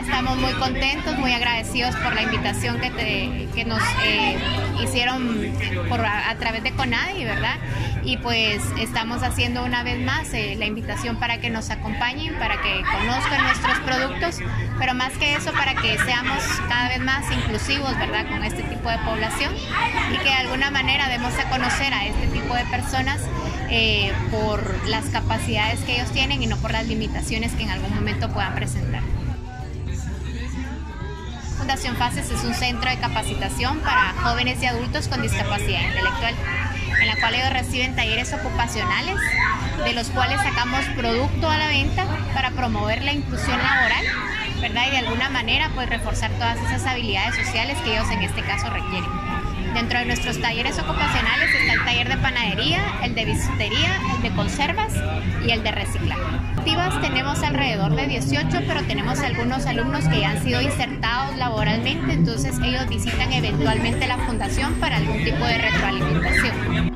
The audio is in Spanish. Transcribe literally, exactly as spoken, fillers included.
estamos muy contentos, muy agradecidos por la invitación que, te, que nos eh, hicieron por, a, a través de CONADI, ¿verdad? Y pues estamos haciendo una vez más eh, la invitación para que nos acompañen, para que conozcan nuestros productos, pero más que eso para que seamos cada vez más inclusivos, ¿verdad? Con este tipo de población y que de alguna manera demos a conocer a este tipo de personas eh, por las capacidades que ellos tienen y no por las limitaciones que en algún momento puedan presentar. Fundación FACES es un centro de capacitación para jóvenes y adultos con discapacidad intelectual, en la cual ellos reciben talleres ocupacionales, de los cuales sacamos producto a la venta para promover la inclusión laboral, ¿verdad? Y de alguna manera pues reforzar todas esas habilidades sociales que ellos en este caso requieren. Dentro de nuestros talleres ocupacionales está el taller de panadería, el de bisutería, el de conservas y el de reciclaje. Activas tenemos alrededor de dieciocho, pero tenemos algunos alumnos que ya han sido insertados laboralmente, entonces ellos visitan eventualmente la fundación para algún tipo de retroalimentación.